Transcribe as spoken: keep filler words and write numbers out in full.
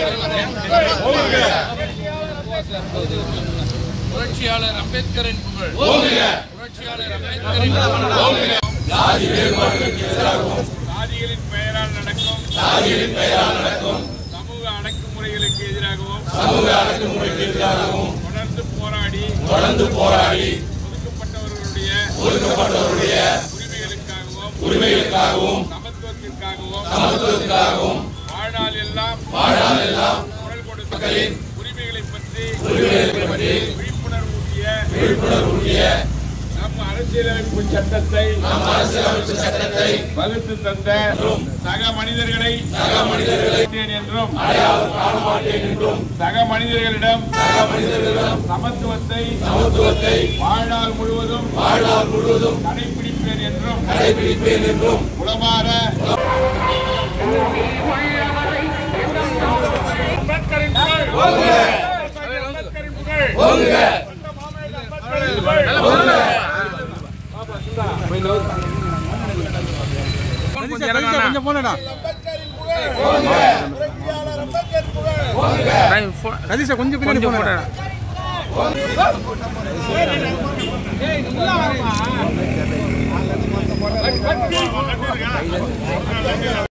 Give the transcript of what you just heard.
புரட்சியாளர் அம்பேத்கரின் புகழ். புரட்சியாளர் அம்பேத்கரின் புகழ். சாதிகளின் பெயரால் நடக்கும் சாதிகளின் பெயரால் நடக்கும் சமூக அடக்குமுறைகளுக்கு எதிராகவும் சமூக அடக்குமுறைக்கு எதிராகவும் தொடர்ந்து போராடி தொடர்ந்து போராடி ஒதுக்கப்பட்டவர்களுடைய ஒதுக்கப்பட்டவருடைய உரிமைகளுக்காகவும் உரிமைகளுக்காகவும் சமத்துவத்திற்காகவும் சமத்துவத்திற்காகவும் வாழ்நாள் எல்லாம் வாழ்நாள் எல்லாம் குரல் கொடுத்தவர்களின் உரிமைகளை பற்றி உரிமைகளை பற்றி விழிப்புணர்வு ஊட்டிய விழிப்புணர்வு ஊட்டிய நம் அரசியலமைப்பு சட்டத்தை நம் அரசியலமைப்பு சட்டத்தை வகுத்து தந்த சக மனிதர்களை சக மனிதர்களை என்றும் அடையாளம் காண மாட்டேன் என்றும் சக மனிதர்களிடம் சக மனிதர்களிடம் சமத்துவத்தை சமத்துவத்தை வாழ்நாள் முழுவதும் வாழ்நாள் முழுவதும் கடைபிடிப்பேன் என்றும் கடைபிடிப்பேன் என்றும் உளமாற அம்பேத்கரின் புகழ் ஓங்குக. அம்பேத்கரின் புகழ் ஓங்குக. கொஞ்சம் போனடா சதீஷா கொஞ்சம் பின்னாடி போனடா.